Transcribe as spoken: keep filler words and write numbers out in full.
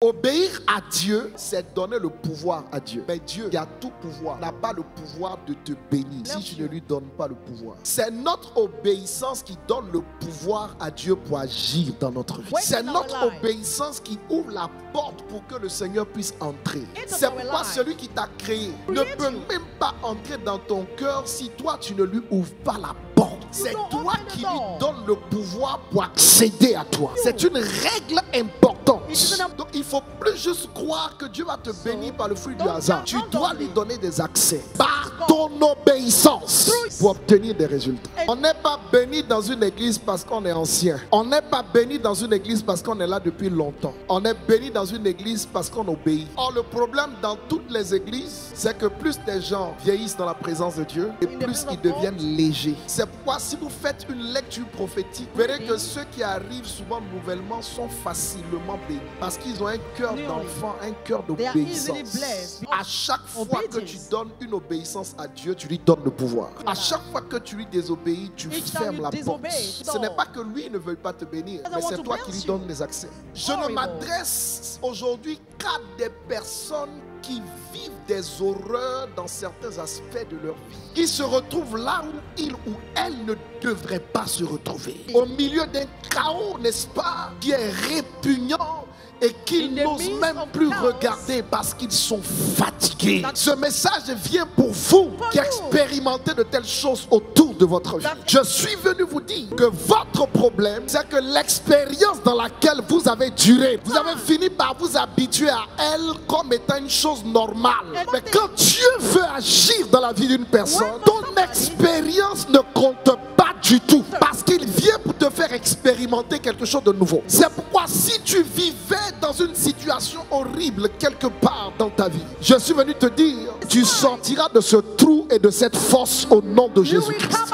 Obéir à Dieu, c'est donner le pouvoir à Dieu. Mais Dieu, qui a tout pouvoir, n'a pas le pouvoir de te bénir si tu ne lui donnes pas le pouvoir. C'est notre obéissance qui donne le pouvoir à Dieu pour agir dans notre vie. C'est notre obéissance qui ouvre la porte pour que le Seigneur puisse entrer. C'est pourquoi celui qui t'a créé ne peut même pas entrer dans ton cœur si toi tu ne lui ouvres pas la porte. C'est toi qui lui donnes le pouvoir pour accéder à toi. C'est une règle importante. Donc il ne faut plus juste croire que Dieu va te bénir par le fruit du hasard. Tu dois lui donner des accès par ton obéissance pour obtenir des résultats. On n'est pas béni dans une église parce qu'on est ancien. On n'est pas béni dans une église parce qu'on est là depuis longtemps. On est béni dans une église parce qu'on obéit. Or le problème dans toutes les églises, c'est que plus des gens vieillissent dans la présence de Dieu et plus ils deviennent légers. C'est pourquoi si vous faites une lecture prophétique, vous verrez que ceux qui arrivent souvent nouvellement sont facilement bénis. Parce qu'ils ont un cœur d'enfant, un cœur d'obéissance. À chaque fois que tu donnes une obéissance à Dieu, tu lui donnes le pouvoir. À chaque fois que tu lui désobéis, tu fermes la porte. Ce n'est pas que lui ne veut pas te bénir, mais c'est toi qui lui donnes les accès. Je ne m'adresse aujourd'hui qu'à des personnes qui vivent des horreurs dans certains aspects de leur vie, qui se retrouvent là où ils ou elles ne devraient pas se retrouver, au milieu d'un chaos, n'est-ce pas, qui est répugnant et qu'ils n'osent même plus regarder parce qu'ils sont fatigués. Ce message vient pour vous qui expérimentez de telles choses autour de votre vie. Je suis venu vous dire que votre problème, c'est que l'expérience dans laquelle vous avez duré, vous avez fini par vous habituer à elle comme étant une chose normale. Mais quand Dieu veut agir dans la vie d'une personne, ton expérience ne compte pas du tout, parce qu'il vient pour te faire expérimenter quelque chose de nouveau. C'est pourquoi si tu vivais dans une situation horrible quelque part dans ta vie, je suis venu te dire, tu sortiras de ce trou et de cette fosse au nom de Jésus-Christ.